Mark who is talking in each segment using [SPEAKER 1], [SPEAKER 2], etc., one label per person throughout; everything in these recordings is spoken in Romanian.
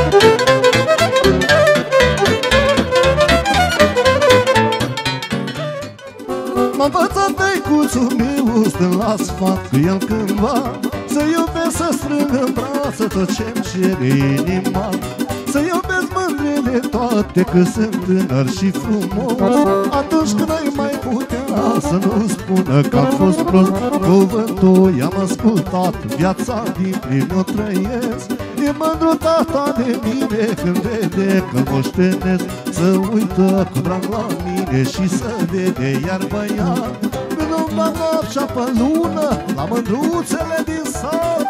[SPEAKER 1] M-a învățat tăicuțul meu, stând la sfat cu el cândva, să iubesc, să strâng în brațe tot ce-mi cere inima, să iubesc mândrele toate, că sunt tânăr și frumos. Atunci când ai mai putea să nu spună că am fost prost, cuvântul i-am ascultat, viața din plin o trăiesc. E mândru tata de mine când vede că-l moștenesc, să uită cu drag la mine și să vede iar băiat, când nu-mi va noaptea pe lună la mândruțele din sat.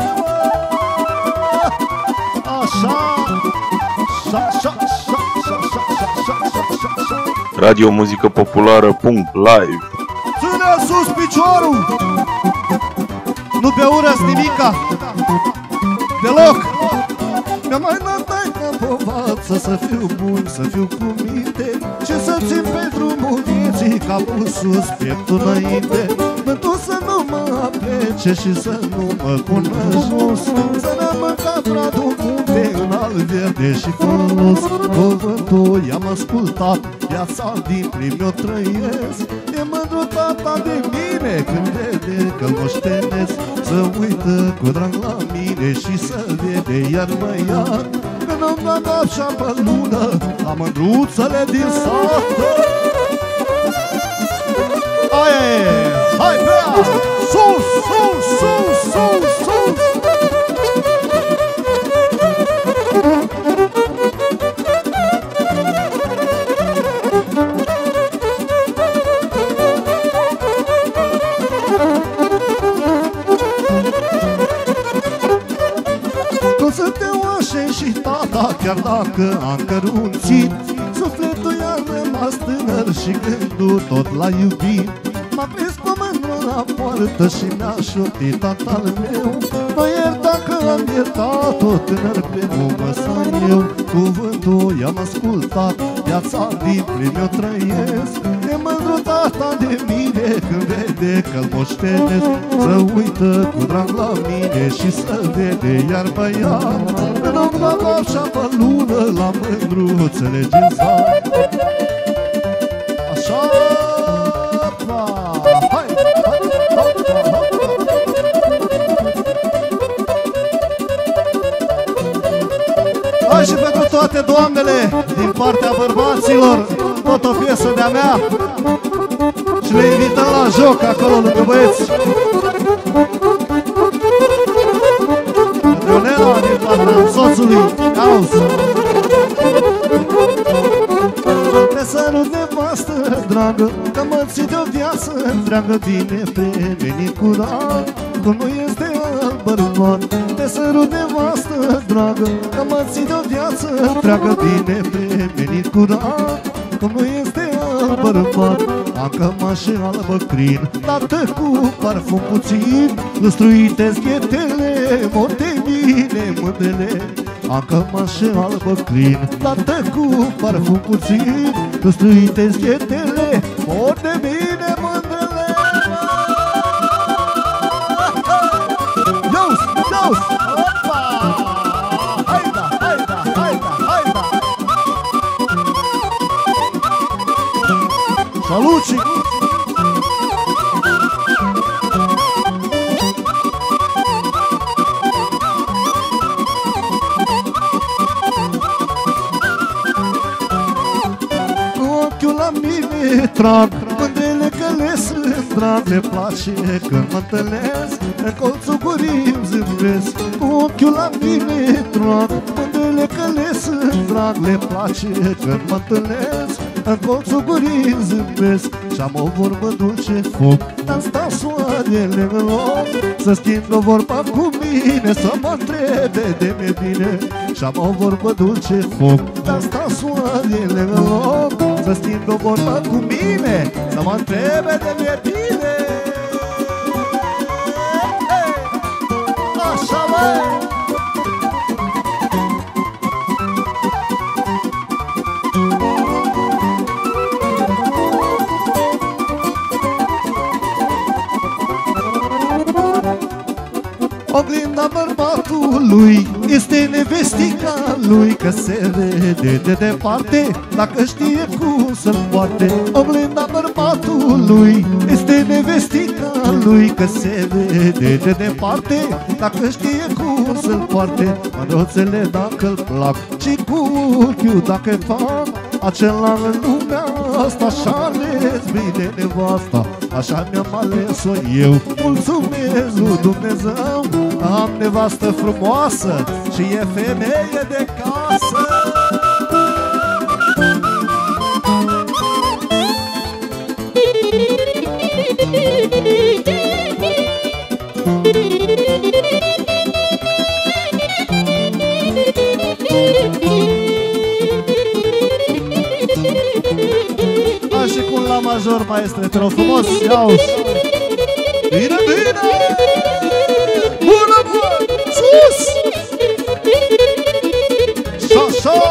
[SPEAKER 1] Așa,
[SPEAKER 2] Radio Muzică Populară.live.
[SPEAKER 1] ține sus piciorul, nu pe urăs nimica deloc. Mi-a mai dat taică povață să fiu bun, să fiu cu minte și să țin pe drumul vieții capul sus, pieptul înainte. Vântul să nu mă aplece și să nu mă pună jos, să n-am capra de-un munte în al verde și folos. Cuvântul i-am ascultat, viața din plin mi-o trăiesc. E mândru tata de mine când vede că-l moștenesc, să uită cu drag la mine și să vede iar băiat, că nu-mi da noaptea pe lună la mândruțele din sat. Aia e! Hai pe ea! Sus, sus, sus, sus, sus! Cum să te oașe și tata, chiar dacă am cărunțit, sufletul i-a rămas tânăr și gândul tot l-a iubit. M-a prins cu mândră la poartă și mi-a șoptit tatăl meu: mă ierta că am iertat-o, tânăr pe mumă să eu. Cuvântul i-am ascultat, viața din plin mi-o trăiesc. E mândru tata de mine când vede că-l moștenesc, să uită cu drag la mine și să vede iar băiat, că nu-mi da noaptea pe lună la mândruțele din sat. Așa! Hai și pentru toate doamnele din partea bărbaților, tot o piesă de-a mea, și le invităm la joc acolo lângă băieți. Leonela din partea soțului, auzi. Te sărut nevastă dragă, că mă ții de o viață întreagă, bine prevenit curat, cum nu este alt bărbat. Te sărut nevastă dragă, că mă ții de o viață întreagă, bine prevenit curat, cum nu este alt bărbat. Am cămașă albă crin, dată cu parfum puțin, lustruite schetele, mor de mine mândrele. Am cămașă albă crin, dată cu parfum puțin, lustruite schetele, mor de mine mândrele. Ios, ios, opa! Haida, haida, haida, haida! Saluci! Trag mândrele că le sunt drag, le place când mă întâlnesc, în colțul gurii îmi zâmbesc. Cu ochiul la mine trag mândrele că le sunt drag, le place când mă întâlnesc, în colțul gurii îmi zâmbesc. Și-am o vorbă dulce foc, dar sta soarele în loc, să schimb o vorba cu mine, să mă întrebe de mie bine. Și-am o vorbă dulce foc, dar sta soarele în loc, să schimb o vorbă cu mine, să mă întrebe de mie bine. Așa, măi! Oglinda bărbatul lui este nevestica lui, că se vede de departe dacă știe cum să-l poarte. Oglenda bărbatul lui este nevestica lui, că se vede de departe dacă știe cum să-l poarte. Măruțele dacă-l plac și cu ochiul dacă fac, acela în lumea asta așa ales bine nevasta. Așa mi-am ales-o eu, mulțumesc lui Dumnezeu, am nevastă frumoasă și e femeie de casă. Și cu la major, maestre, te rog frumos, ia-uși. Bine, bine! Bună, bună! Sus! Șa-șa!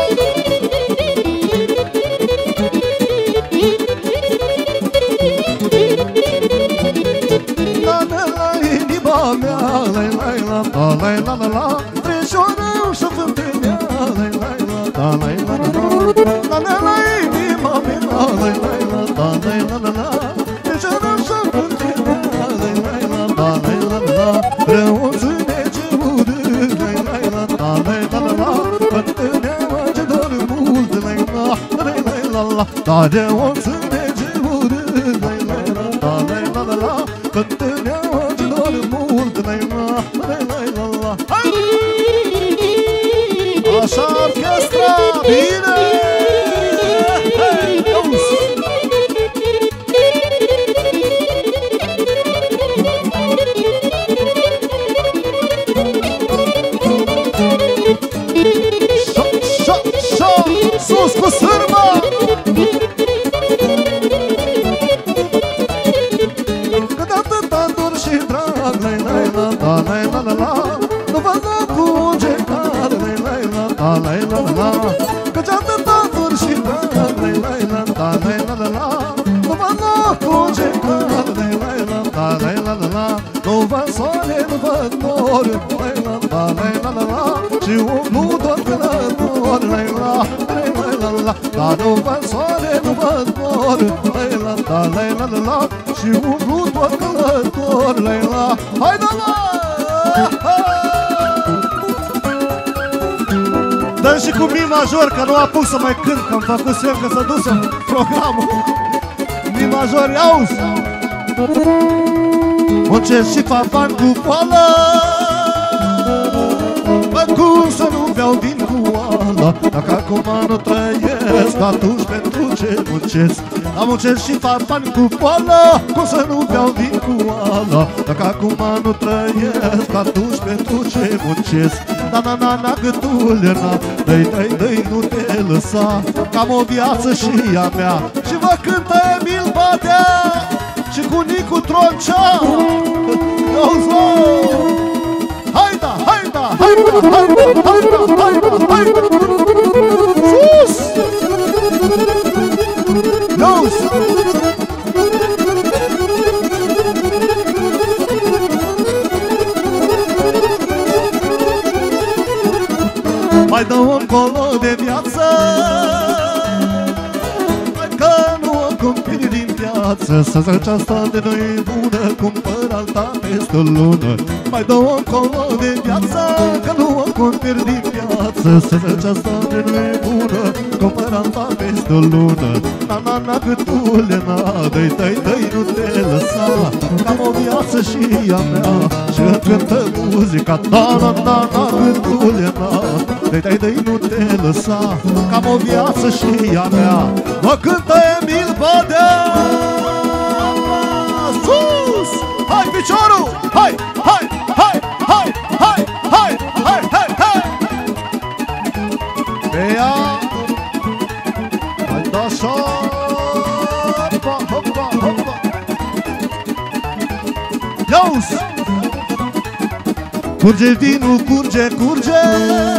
[SPEAKER 1] La-la-la, inima mea, la-la-la, la-la-la, treșoră și fântânea, la-la-la, la-la-la, la-la-la, inima mea, la-la-la, da de o înțelege urât, la-la-la-la-la, cântâneaua ce doar mult, la-la-la-la-la. Așa orchestra, bine! Hei, auzi! Sus cu sârmă! Cât atâta dor și drag, la-la-la-la-la, nu văd locul ce car, la-la-la-la-la, căci atâta dor și drag, la-la-la-la-la, nu văd locul ce car, la-la-la-la-la, nu văd soare, nu văd nor, la-la-la-la-la, și umplu doar călător, la-la-la-la-la, dar nu văd soare, nu văd nor, la-la-la-la-la, și umplu doar călător, la-la. Hai, da-la! Dă și cu mi major, că nu apuc să mai cânt, că am făcut semn că s-a dus în programul. Mi major, iauzi! Muncesc și fac bani cu poală, bă, cum să nu beau vin cu oală? Dacă acum nu trăiesc, atunci pentru ce muncesc? Am muncesc și fac bani cu poală, cum să nu beau vin cu oală? Dacă acum nu trăiesc, atunci pentru ce muncesc? Na-na-na-na, gâtule, na, dă-i, nu te lăsa, că am o viață și a mea. Și vă cântă Emil Badea și cu Nicu Troncea. Haida, haida, haida, haida, haida, haida, haida. Sus! Iauzi! Mai dă-o încolo de viață, că nu o cumpiri din piață. Să zice asta de noi bună, cumpăr alta peste o lună. Mai dă-o încolo de viață, că nu o cumpiri din piață. Să zice asta de noi bună, cumpăr alta peste o lună. Na-na-na, gâtule, na, dă-i, nu te lăsa, că am o viață și a mea și cântă muzica. Na-na-na-na, gâtule, na, dă-i, nu te lăsa, că am o viață și a mea. Mă cântă Emil Badea. Sus! Hai piciorul! Hai, hai, hai, hai, hai, hai, hai, hai, hai! Pe ea! Hai da așa! Hopa, hopa, hopa! Iauzi! Curge vinul, curge, curge!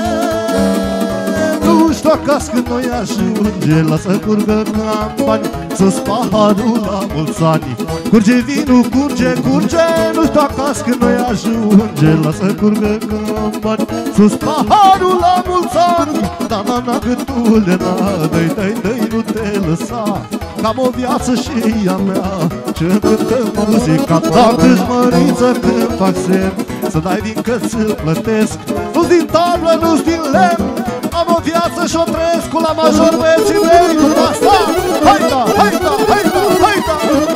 [SPEAKER 1] Nu știu acasă când noi ajunge, lasă curgă campani, sus paharul la mulți ani. Curge vinul, curge, curge, nu știu acasă când noi ajunge. Lasă curgă că-mi bani, sus paharul la mulți ani. Da, na, na, gâtule, na, dă-i, dă-i, dă-i, nu te lăsa. Cam o viață și ea mea, ce cântă muzica. Dacă-și măriță când fac semn, să dai vin că ți-l plătesc. Nu-s din tablă, nu-s din lemn, am o viață și-o trăiesc cu la major băieții mei. Cu asta, hai-da, hai-da, hai-da, hai-da.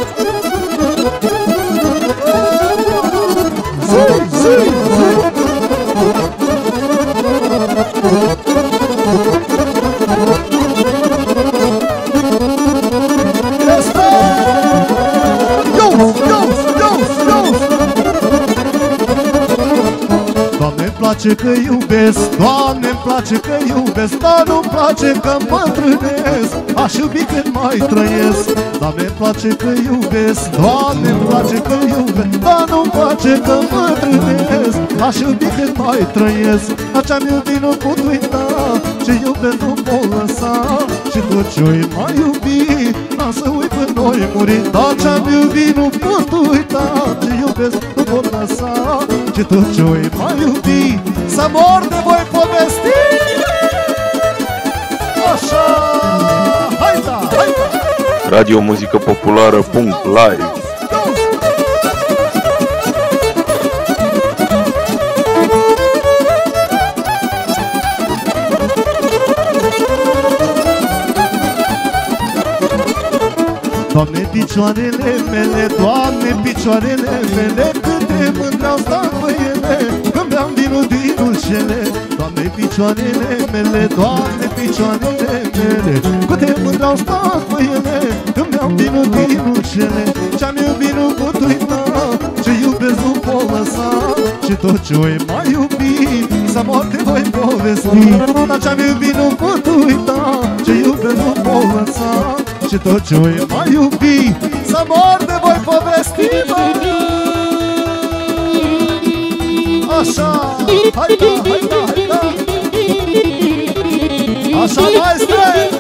[SPEAKER 1] Zi, zi, zi. Doamne-mi place că iubesc, Doamne-mi place că iubesc, dar nu-mi place că îmbătrânesc, aș iubi când mai trăiesc. Doamne-mi place că iubesc, Doamne-mi place că iubesc, dar nu-mi place că îmbătrânesc, aș iubi când mai trăiesc. Dar ce-am iubit nu pot uita, ce iubesc nu pot lăsa, și tot ce-o mai iubi, n-am să uit până noi muri. Dar ce-am iubit nu pot uita, ce iubesc nu pot lăsa, și tot ce-o mai iubi, să mor de voi povesti. Așa, hai-da, hai-da.
[SPEAKER 2] Radiomuzicapopulară.live.
[SPEAKER 1] Doamne, picioarele mele, Doamne, picioarele mele, cât de mândre-au stat pe ele, când beam vinul din dulcele. Doamne, picioarele mele, Doamne, picioarele mele, cât de mândre-au stat pe ele, când beam vinul din dulcele. Ce-am iubit nu pot uita, ce iubesc nu pot lăsa, și tot ce-o mai iubi, să mor te voi povesti. Dar ce-am iubit nu pot uita, ce iubesc nu pot lăsa, și tot ce-o mai iubi, să mor de voi povesti. Așa, hai-da, hai-da, hai-da. Așa, maestre.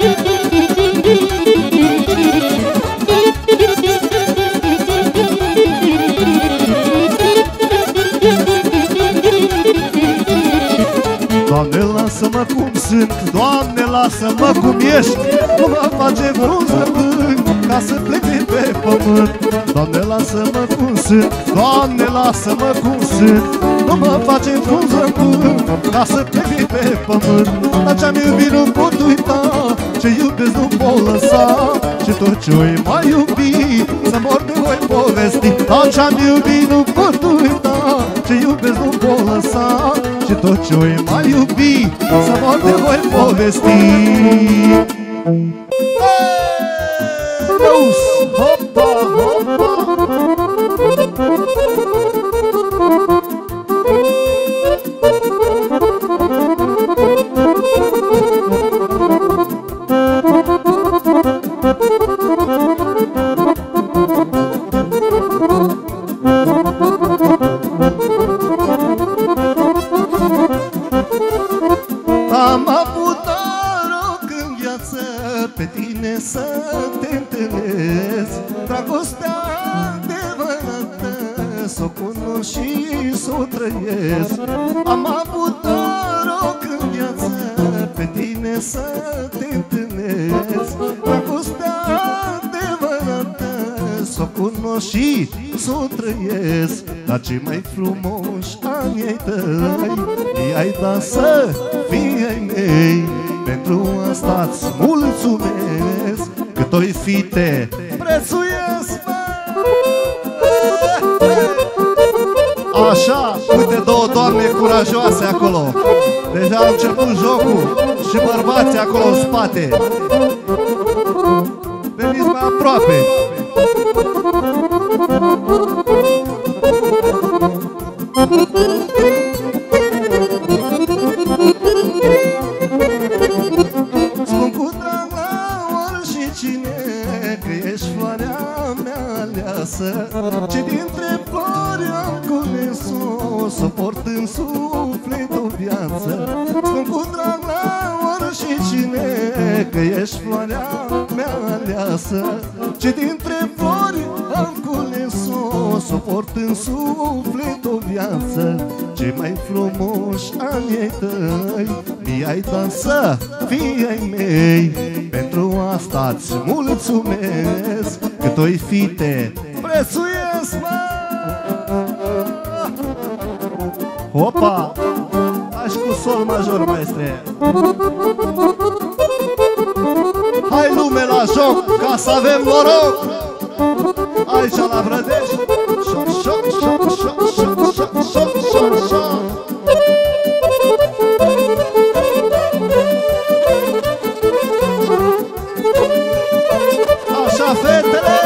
[SPEAKER 1] Doamne, lasă-mă cum sunt, Doamne, lasă-mă cum ești, nu mă face vreun zăpân ca să plec de pe pământ. Doamne, lasă-mă cum sunt, Doamne, lasă-mă cum sunt, nu mă face vreun zăpân ca să plec de pe pământ. Dar ce-am iubit nu pot uita, ce iubesc nu pot lăsa, și tot ce-o mai iubi, să mor de voi povesti. Dar ce-am iubit nu pot uita, ce iubesc nu pot lăsa, și tot ce-o mai iubi, să mor de voi povesti. Hopa, hopa. Am avut noroc în viață pe tine să te întâlnesc, dragostea adevărată s-o cunosc și s-o trăiesc. Am avut noroc în viață pe tine să te întâlnesc, dragostea adevărată s-o cunosc și s-o trăiesc. Dar cei mai frumoși ani ai tăi i-ai dat să fii ai mei, pentru asta-ți mulțumesc, cât o-i fi te prețuiesc. Așa, uite două doamne curajoase acolo, deja a început jocul și bărbații acolo în spate. Veniți mai aproape. Spun cu drag la oricine că ești floarea mea aleasă, ce dintre flori am cules-o, să port în suflet o viață. Spun cu drag la oricine lume că ești floarea mea aleasă, ce dintre flori am cules-o, să port în suflet o viață. Cei mai frumoși ani ai tăi mi-ai dat să fii ai mei. Pentru asta-ți mulțumesc, cât o-i fi te prețuiesc, mă! Opa! Hai și cu sol major, maestre! Hai lume la joc, ca să avem noroc! Aici la Brădești! Șoc, șoc, șoc, șoc, șoc, șoc, șoc, șoc, șoc! Așa, fetele!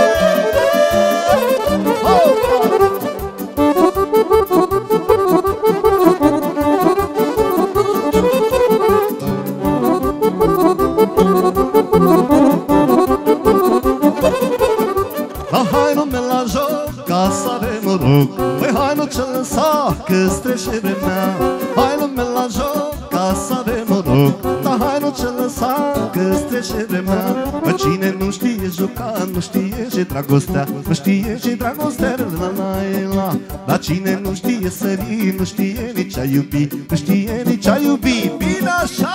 [SPEAKER 1] Hai lume la joc, ca să avem noroc. Păi hai nu ce lăsa, că-ți trece vremea. Hai lume la joc, ca să avem noroc. Dar hai nu ce lăsa, că-ți trece vremea. Păi cine nu știe juca, nu știe ce dragostea, nu știe ce dragostea, la. Dar cine nu știe sări, nu știe nici a iubi, nu știe nici a iubi. Bine așa!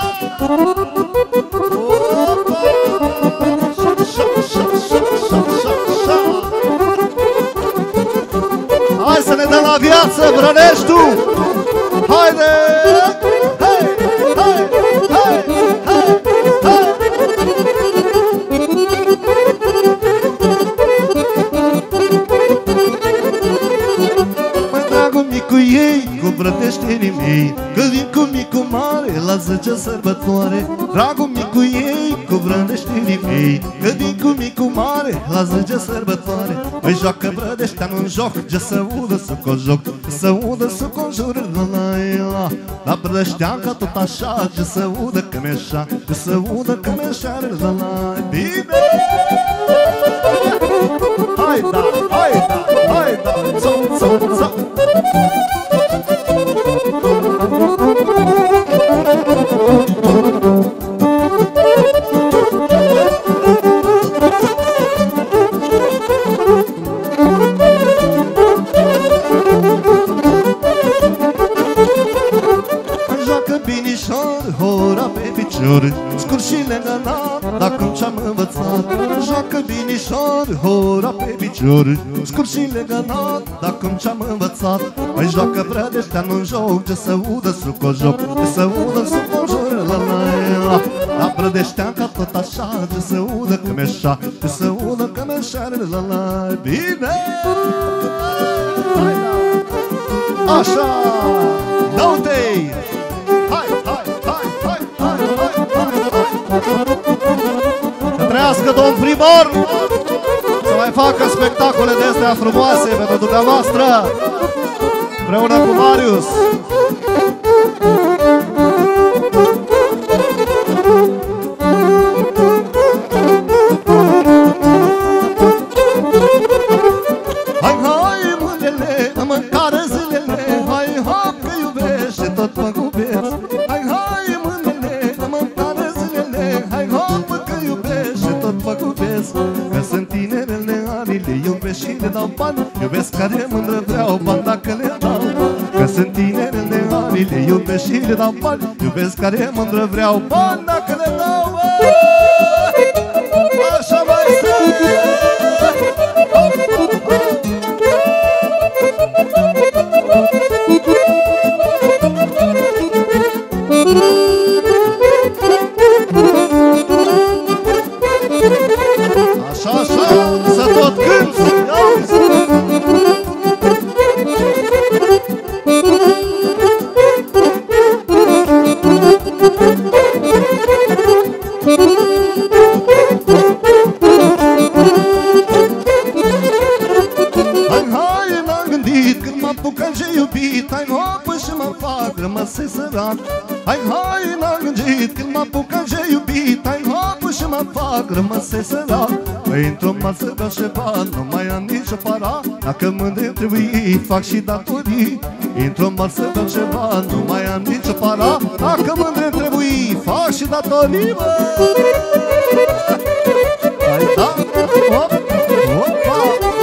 [SPEAKER 1] Hai să ne dăm la viață, Brăneștiul! Haide! Hai! Hai! Hai! Hai! Hai! Măi, dragul micu ei, cu brăteștenii mei, că vin cu micu mare la 10 sărbătoare. Dragul micu ei, cu brăteștenii mei, că vin cu micu mare la 10 sărbătoare. Îi joacă Brădeșteanul un joc, ce să udă să conjoc, să udă să conjur, la. La Brădeșteanca tot așa, ce să udă că mi-așa, ce să udă că mi-așa, la. Bine! Hai da, hai da, hai da, țo, țo, țo. Hora pe picior, scurt și legănat, dacă ce-am învățat. Joacă binișor, hora pe picior, scurt și legănat, dacă ce-am învățat. Mai joacă Brădeșteanul un joc, ce să udă sucojoc, ce să udă sucojor, la. La Brădeșteanca tot așa, ce să udă că mi-așa, ce să udă că mi-așa, la. Bine! Așa! Dă-te-i! Hai, hai, hai, hai, hai, hai, hai, hai! Să trăiască domn primar! Să mai facă spectacole de astea frumoase pentru dumneavoastră, împreună cu Marius! Hai, hai, mândrele, măcară zilele, hai, hop, că iubește, tot mă gubesc. Hai, hai, mândrele, măcară zilele, hai, hop, că iubește, tot mă gubesc. Că sunt tinerele anile, iubesc și le dau bani, iubesc care mândră vreau bani dacă le dau. Că sunt tinerele anile, iubesc și le dau bani, iubesc care mândră vreau bani dacă le dau. Așa mai stă! Așa, așa, să tot cânti, auzi! Hai, hai, m-am gândit când mă apucă ce iubit, hai, hopă și mă fac rămăse sărat. Hai, hai, m-am gândit când mă apucă ce iubit, hai, hopă și mă fac rămăse sărat. Păi într-o masă beau și bani, nu mai am nicio para, dacă mândre trebuie, fac și datorii. Într-o masă beau și bani, nu mai am nicio para, dacă mândre trebuie, fac și datorii, mă. Hai, da, hop, hopa.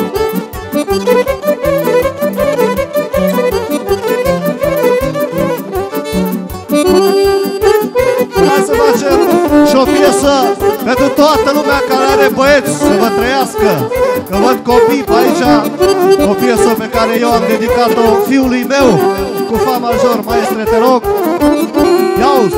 [SPEAKER 1] Hai să facem și o piesă pentru toată lumea care are băieți, să vă trăiască. Că văd copii pe aici. O piesă pe care eu am dedicat-o fiului meu cu fa major. Maestre, te rog, ia-uzi.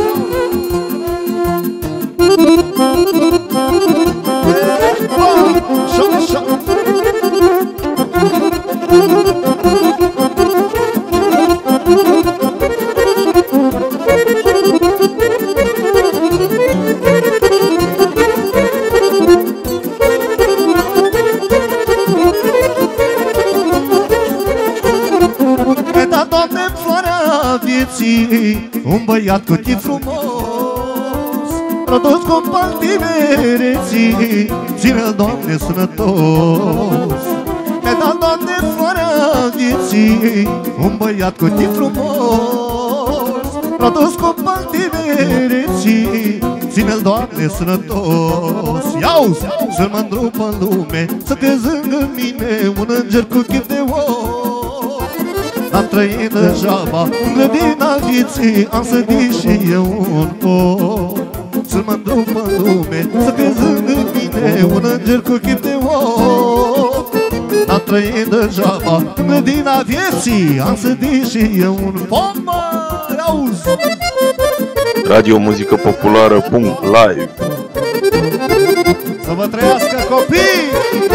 [SPEAKER 1] Mi-a dat, Doamne, floarea vieții, un băiat cu chip frumos, rodos cu bani tinereții, ține-l, Doamne, sănătos. Mi-a dat, Doamne, floarea vieții, un băiat cu chip frumos, rodos cu bani tinereții, ține-l, Doamne, sănătos. Iauzi, să mândru pe lume, să te zângă mine un înger cu chip de om. Am trăit degeaba în grădina vieții, am sădit și eu un pom. Să mândru pe lume, să te zângă mine un înger cu chip de om. Am trăit degeaba în grădina vieții, am sădit și eu un pom. Auzi!
[SPEAKER 2] Radio Muzică Populară.live.
[SPEAKER 1] Să vă trăiască, copii!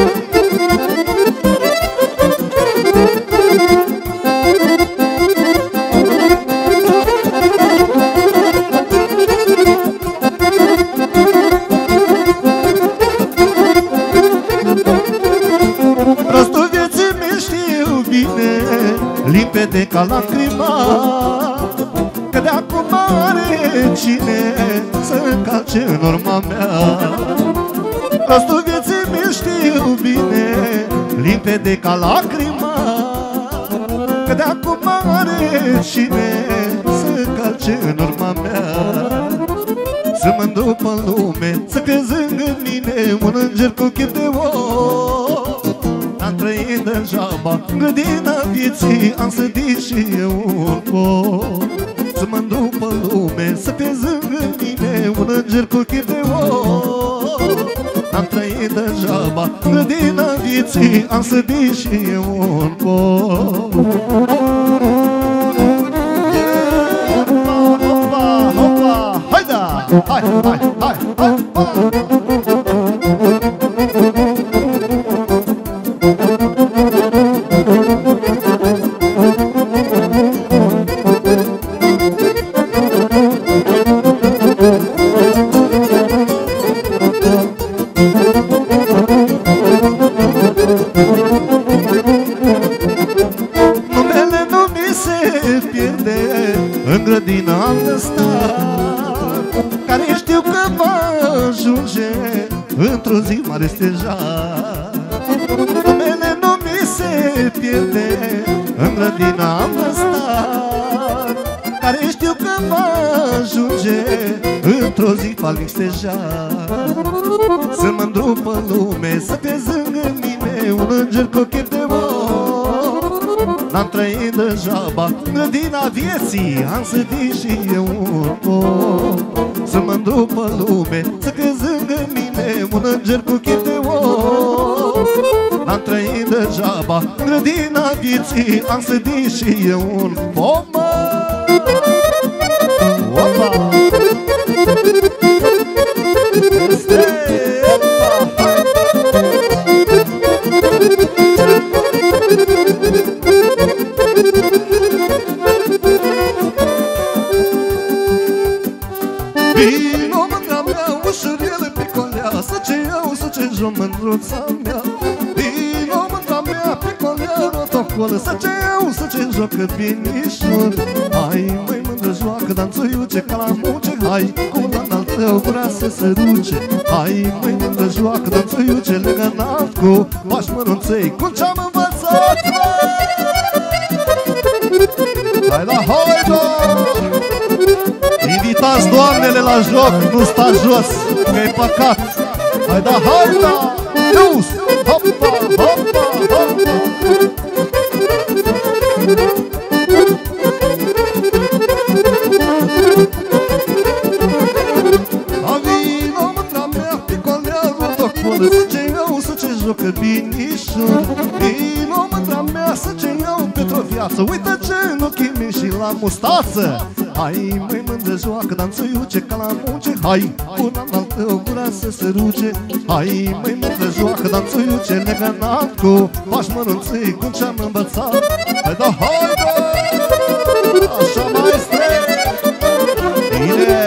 [SPEAKER 1] Rostul vieții mi știu bine, limpede ca lacrima, că de acum are cine să încalce în urma mea. Rostul vieții mi știu bine, limpede ca lacrima, că de acum are cine să încalce în urma mea. Să mândru pe lume, să te zângă mine un înger cu chip de om. Am trăit degeaba în grădina vieții, am sădit și eu un pom. Să mândru pe lume, să te zângă mine un înger cu chip de om. Am trăit degeaba în grădina vieții, am sădit și eu un pom. Hopa, hopa, hai da! Hai, hai, hai, hai, hai! Numele nu mi se pierde în grădina de star, care știu că va ajunge într-o zi mare stejar. Numele nu mi se pierde în grădina de star, care știu că va ajunge într-o zi falnic stejar. Să mândru pe lume, să te zângă mine un înger cu chip de om. N-am trăit degeaba în grădina vieții, am sădit și eu un pom. Să mândru pe lume, să te zângă mine un înger cu chip de om. N-am trăit degeaba în grădina vieții, am sădit și eu un pom. Opa! Vino mândra mea, ușurele picoleasă, ce iau să ce joc mândruța mea. Vino mândra mea, picolea rotocolă, să ce iau să ce jocă binișor. Hai măi mândră, joacă danțuiuce ca la muce, hai cu la n-al tău vrea să se duce. Hai măi mândră, joacă danțuiuce legănat cu pași mărunței, cum ce-am învățat. Hai la hoido! Invitați dați doamnele la joc, nu stați jos, că-i păcat. Hai da, hai da, ius, hopa, hopa, hopa. La vino mândra mea, picolearul doctor, să ce iau, să ce jocă binișor. Vino mândra mea, să ce iau pentru viață, uită ce în ochii mei și la mustață. Hai, măi mândră, joacă, danțuiuce ca la munce. Hai, una în altă gura să se ruce. Hai, măi mândră, joacă, danțuiuce legănat cu pași mărunței, cum ce-am învățat. Hai da, hai da, așa maestre. Bine.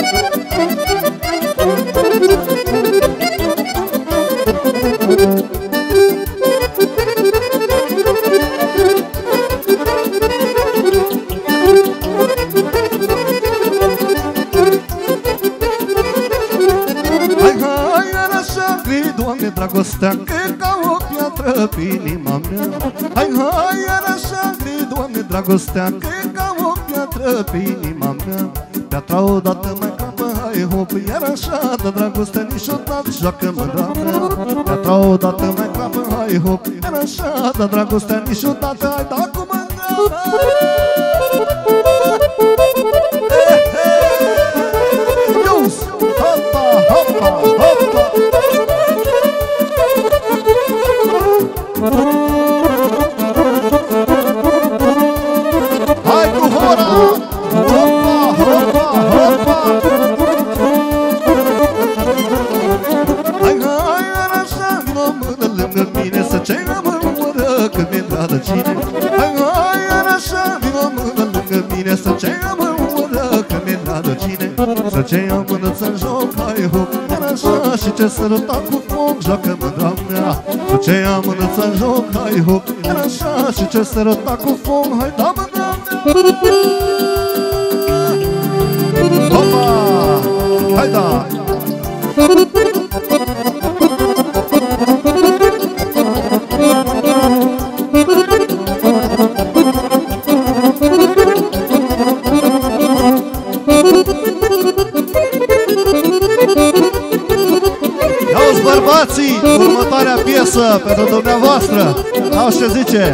[SPEAKER 1] Dragostea că e ca o piatră pe inima mea. Hai, hai, iar așa gri, Doamne, dragostea că e ca o piatră pe inima mea. Piatra odată mai crapă, hai, hop, iar așa, dar dragostea niciodată joacă mândra mea. Piatra odată mai crapă, hai, hop, iar așa, dar dragostea niciodată, hai, da cu mândra mea. Ius, hopa, hopa, hopa. Hai cu hora! Hopa, hopa, hopa! Hai, hai, așa, vino mână lângă mine, să ce mă mură când mi-e dragă cine. Hai, hai, așa, vino mână lângă mine, să ce mă mură când mi-e dragă cine. Să ce ia mână să-mi joc, hai, hop, iar așa, și ce săruta cu foc, joacă mândra mea. Să ce ia mână să-mi joc, hai, hop, iar așa, și ce săruta cu foc, hai, da mândra mea. Hopa, hai da. Ia-uți bărbații, următoarea piesă pentru dumneavoastră. Au ce zice.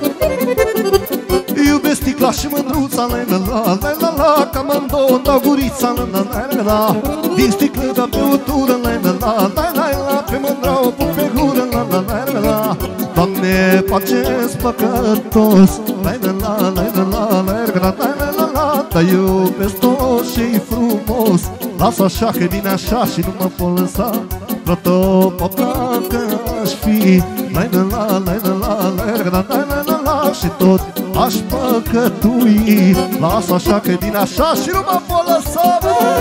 [SPEAKER 1] Iubesc sticla și mândruța, la la la la, cam amândouă dau gurița, la la la la. Din sticlă dau băutură, la la la la la, pe mândra o pun pe gură, la la la la. Doamne, faceți păcătos, la la la la la la la la. Dar iubesc tot și frumos, lasă așa că vine așa și nu mă pot lăsa. Protopop dacă aș fi, la la la la la la la, și tot aș păcătui. Lasă așa că vine așa și nu mă pot lăsa.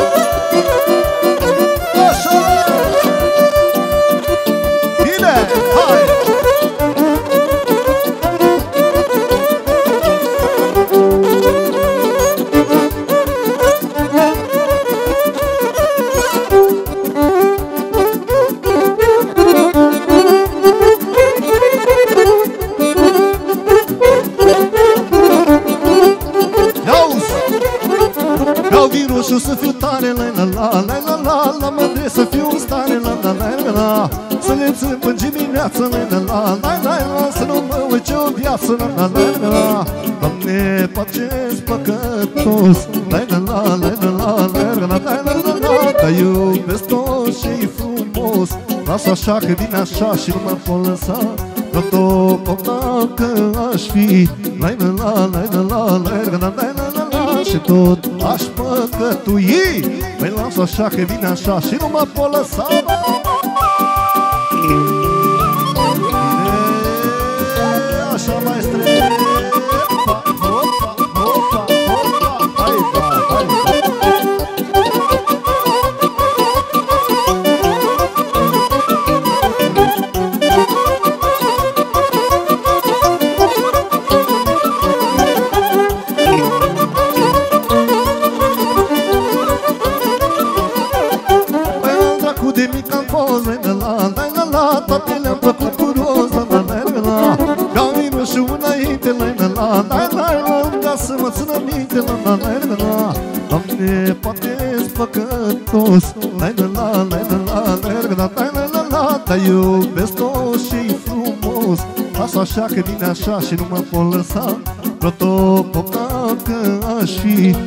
[SPEAKER 1] Așa! Bine! Hai! Și să fiu tare, la la la la la la la, mândre să fiu în stare, la la la la la. Să le țin până dimineață, la la la la la la, să nu mă uit ce-o viață, la la la la la. Doamne, faceți păcătos, la la la la la la la la la la. Dar iubesc tot și frumos, lasă așa că vine așa și nu mă pot lăsa. Protopop dacă aș fi, la la la la la la la la, și tot aș păcătui. Păi las așa că vine așa și nu mă pot lăsa. Așa maestre. Hopa, hopa, hopa. Hai da, hai da. Toate le-am făcut cu roz, la la la la. Ca vinul și înainte, la la la la la la, ca să mă țină minte, la la la la la. Doamne, poate-s păcătos, dar iubesc tot și-i frumos. Lasă așa că vine așa și nu mă pot lăsa. Protopopca că aș fi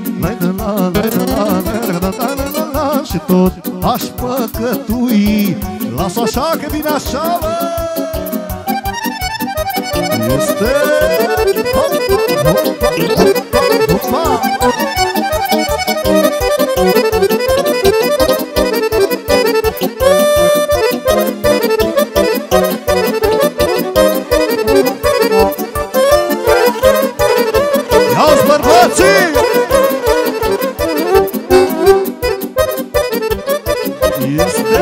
[SPEAKER 1] și tot aș păcătui. Lasă așa că vine așa, bă. Este ia-ți bărbații! Este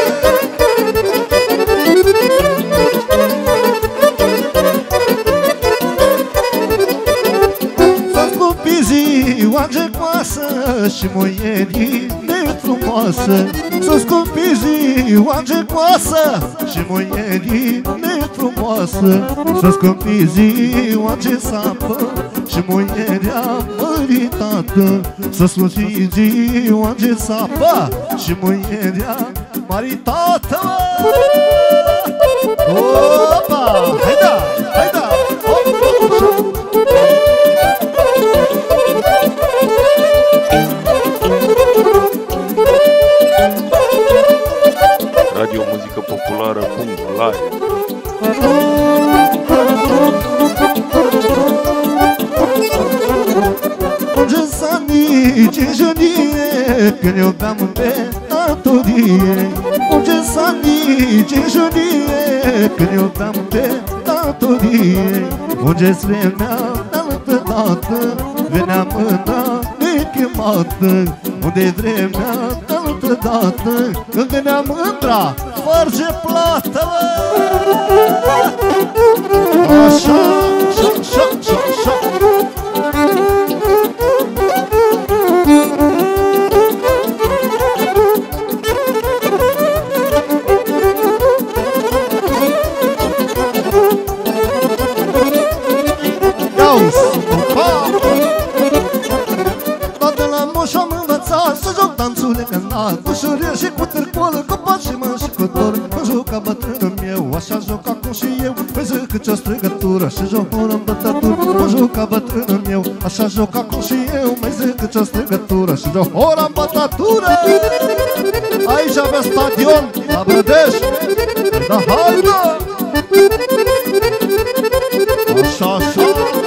[SPEAKER 1] ziua gecoasă și muierii nefrumoasă. Să scumpi ziua gecoasă și muierii nefrumoasă. Să scumpi ziua ce sapă și muierea măritată. Să scumpi ziua ce sapă și muierea măritată. Opa! Haida! Haida!
[SPEAKER 2] Radio Muzică Populară.live.
[SPEAKER 1] Să nici înjurie, când iubeam pe datorie. Să nici înjurie, când iubeam pe datorie. Unde-ți vremea altă dată, venea mâna nechemată. Unde-i vremea altă dată, când venea mândra, farge plată. Așa, așa, așa, așa. Ușurel și cu târcolă, cu pat și mă și cu dor. Mă juca bătrânul meu, așa joc acum și eu. Păi zic că ce-o strigătură și joc în bătătură. Mă juca bătrânul meu, așa joc acum și eu. Mai zic că ce-o strigătură și joc în bătătură. Aici avea stadion, la Brădeș. Da, haide! Așa, așa.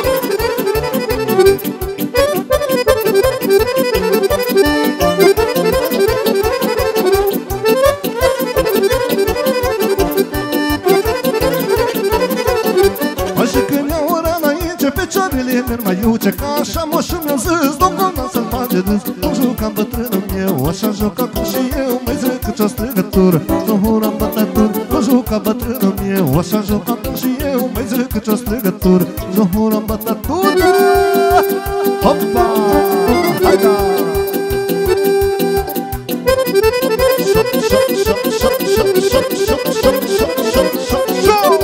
[SPEAKER 1] Mai iuce ca așa moșul meu zis, Domnul să-l face râs. Nu jucam bătrânul meu, așa joc acum și eu. Mai zic că ce-o strigătură, Zohura-n bătătură. Nu juca bătrânul meu, așa joc acum și eu. Mai zic că ce-o strigătură, Zohura-n bătătură. Hopa, haida! Șop, șop, șop, șop, șop, șop, șop, șop, șop, șop, șop, șop.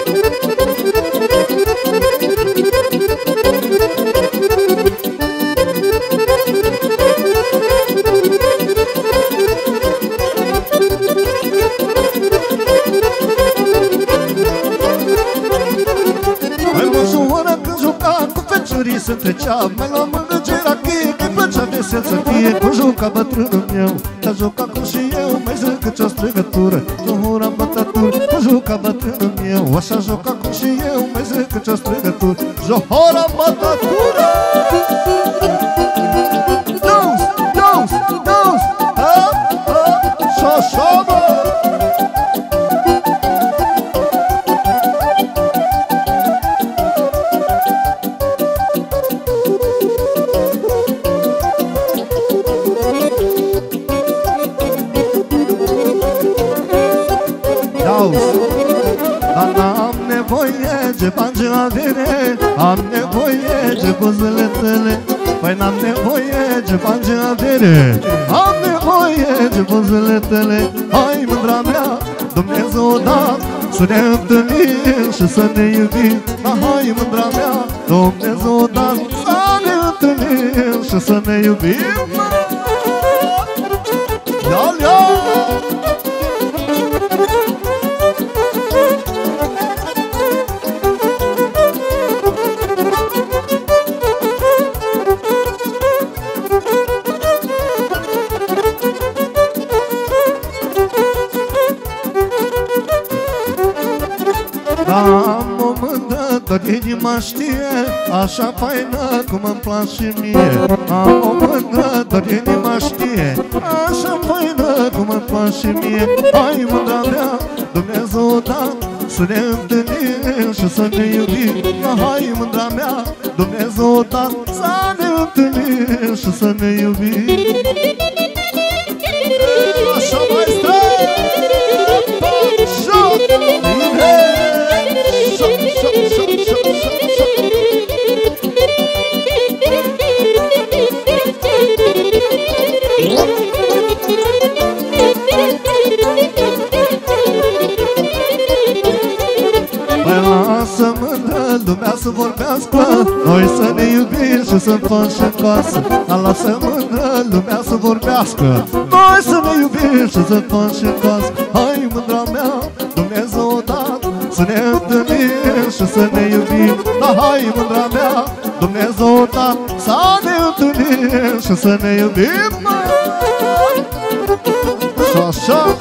[SPEAKER 1] Se trecea, mai la mângăgerea cheie, că-i plăcea vesel să fie. Nu juca bătrânul meu, dar joc acum și eu. Mai zic că ce-o strigătură, Zohura-n bătătură. Nu juca bătrânul meu, așa joc acum și eu. Mai zic că ce-o strigătură, Zohura-n bătătură. Dos, dos, dos, ha, ha, și-așa, mă. Dar n-am nevoie de bani de avere, am nevoie de buzele tale. Păi n-am nevoie de bani de avere, am nevoie de buzele tale. Hai mândra mea, Dumnezeu da, să ne întâlnim și să ne iubim. Hai mândra mea, Dumnezeu da, să ne întâlnim întâlnim și să ne iubim. Ia-l-ia! Am o mândră, tot inima știe, așa faină cum îmi place mie. Am o mândră, tot inima știe, așa faină cum îmi place mie. Hai mândra mea, Dumnezeu da, să ne întâlnim și să ne iubim. Hai mândra mea, Dumnezeu da, să ne întâlnim și să ne iubim. Așa mai lasă mândră lumea să vorbească, noi să ne iubim și să facem casă. Lasă mândră lumea să vorbească, noi să ne iubim și să facem casă. Hai mândra mea, Dumnezeu dat, să ne întâlnim și să ne iubim. Da, hai mândra mea, Dumnezeu dat, să ne întâlnim și să ne iubim. Și așa.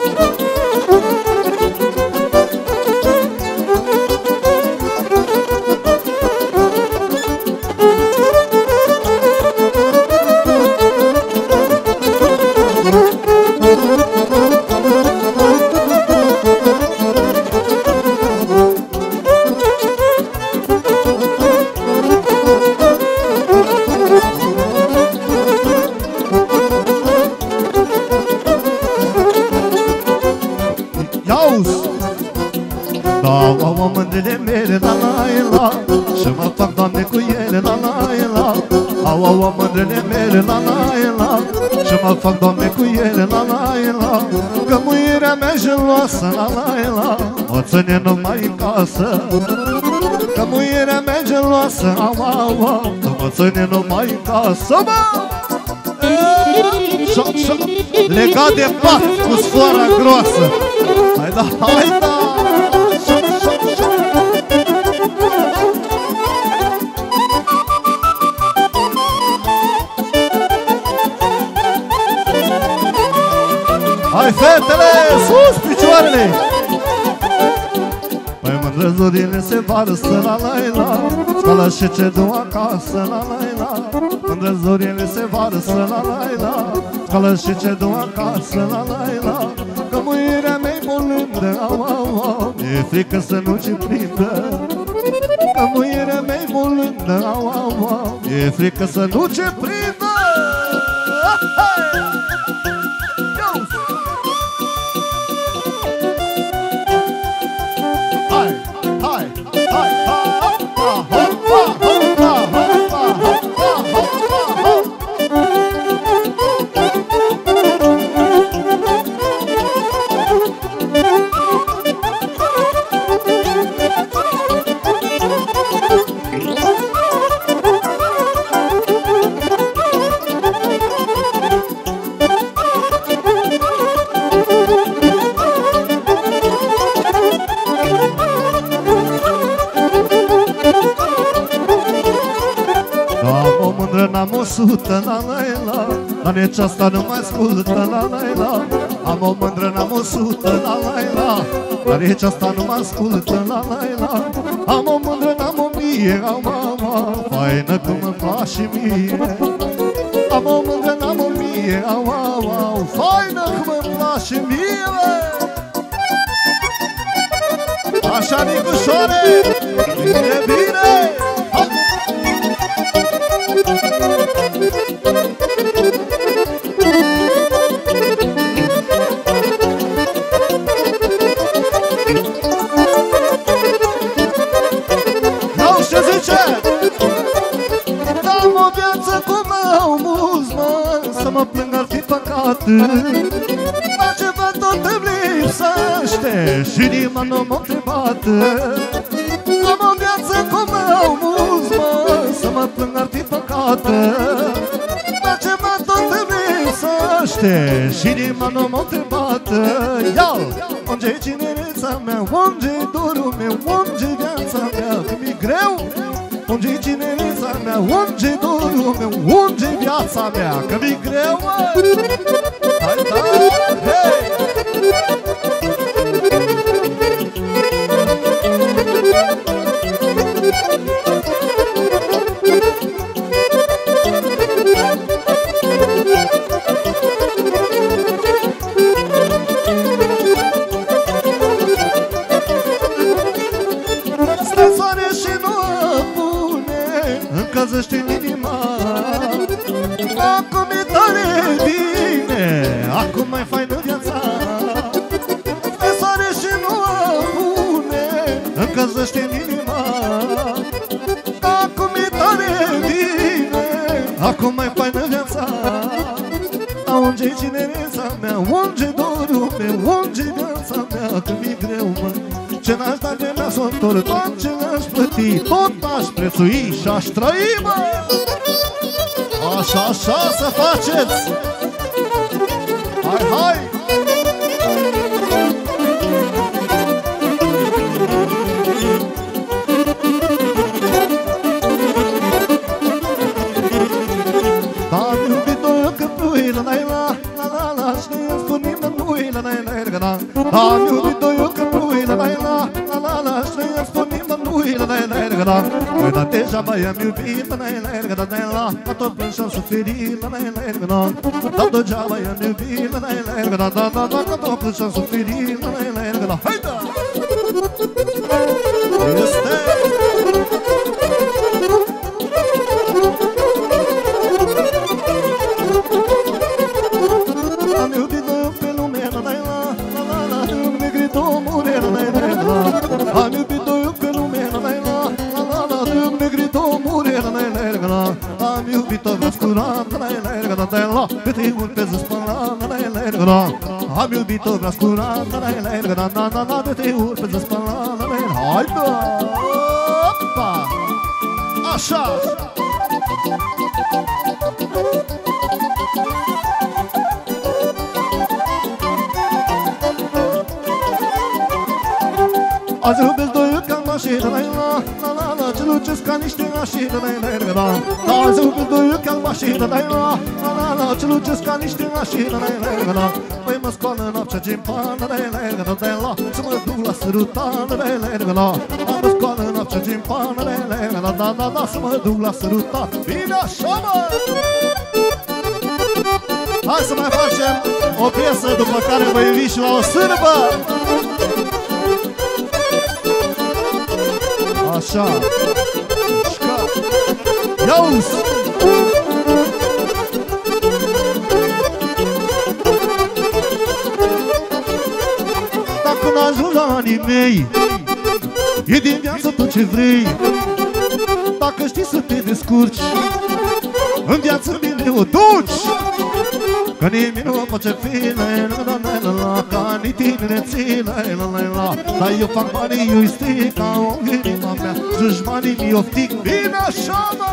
[SPEAKER 1] Au mândrele mele, la la la, și mă fac Doamne cu ele, la la la. Au mândrele mele, la la la, și mă fac Doamne cu ele, la la la. Că muirea mea geloasă, la la la, o ține numai în casă. Că muirea mea geloasă, au, au, au, o ține numai în casă, mă! Legat de pat cu sfoara groasă. Hai da, hai da! Hai fetele, sus picioarele! Păi mândră zorile se varsă, la la la, scoală și ce du acasă, la la la. Mândră zorile se varsă, la la la, scoală și ce du acasă, la la la. Că muirea mea-i bolândă, au, au, au, mi-e frică să nu-ți prindă. Că muirea mea-i bolândă, au, au, au, mi-e frică să nu-ți prindă. N-am 100, la la la, dar nici asta nu mă ascultă, la la la. Am o mândră, n-am 100, la la la, dar nici asta nu mă ascultă, la la la. Am o mândră, n-am 1000, au mama, faină cum îmi place mie. Am o mândră, n-am 1000, au au, faină cum îmi place mie. Așa, Nicușoare, bine, bine! Să mă plâng ar fi păcat, dar ceva tot îmi lipsește și inima nu m-a întrebat. Am o viață cum au mulți, mă, să mă plâng ar fi păcat. păcată, dar ce mă tot lipsește și inima nu mă te bată. Ia-l! Unde-i cinereța mea, unde-i dorul meu, unde-i viața mea, că mi-e greu? Unde-i cinereța mea, unde-i dorul meu, unde-i viața mea, că mi-e greu? Hai, da, hei! Stai soare și nu pune, încălzește inima. Acum e tare bine, acum mai faină viața. Stai soare și nu pune, încălzește inima. Acum e tare bine, acum mai faină viața. Unde-i cinereța mea, unde-i dorul meu, unde-i viața mea, că mi-e greu, mă. Ce n-aș da de mea s-o întorc, tot ce n-aș plăti, tot aș prețui și aș trăi, mă. Așa, așa să faceți. Hai, hai. Dar iubitul că pui la la la la și nu spun nimănui la la la. Dar iubitul că pui la la la la și nu spun nimănui la la la. Păi da degeaba i-am iubit la la la, dar tot plâns și-am suferit la la la. Dar degeaba i-am iubit la la la, dar tot plâns și-am suferit la la la. Hai da! Este! Am iubit-o pe lume, la la la la, îmi negrito morena, la la la. Am iubit-o pe lume, la la la la, îmi negrito morena, la la la. Am iubit-o vrascurat, la la la la, pe te-ul pe zăspălat, la la la. Am iubit-o vrascurat, la la la la, pe te-ul pe zăspălat, la la. Hai da! Opa! Așa! Azi rubesc doi ca mașină, la la la la, ce lucesc ca niște mașină, la la la. Azi rubesc doi ca mașină, la la la la, ce lucesc ca niște mașină, la la. Păi mă scoală noaptea gimpană, la la, să mă duc la sărutană, la la. Mă scoală noaptea gimpană, la, să mă duc la sărutană. Bine așa, mă! Hai să mai facem o piesă după care vă invit și la o sârbă! Așa. Ia-uzi! Dacă n-ajungi la anii mei, e din viață tot ce vrei. Dacă știi să te descurci, în viață bine o duci. Că nimeni nu face fine, ca ni tinerețile, dar eu fac banii, eu stic ca o inima mea, dușmanii mi oftic. Bine așa, mă!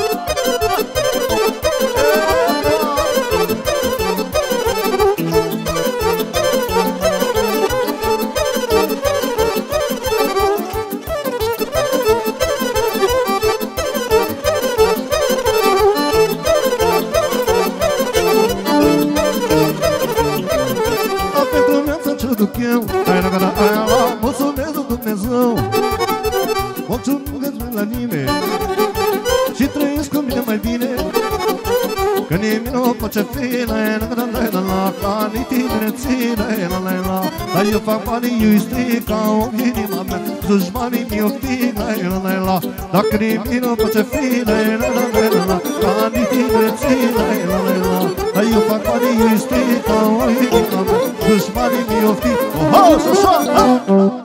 [SPEAKER 1] Eu, mulțumesc lui Dumnezeu, mulțumesc la nimeni și trăiesc cu mine mai bine. Că nimeni nu face fine, ca ni tinerețile, dar eu fac banii, eu stric ca o inima mea, dușmanii mi oftic, dacă nimeni nu face fine, ca ni tinerețile, dar eu fac banii, eu stric ca o inima mea, dușmanii mi oftic. Oh, așa, așa!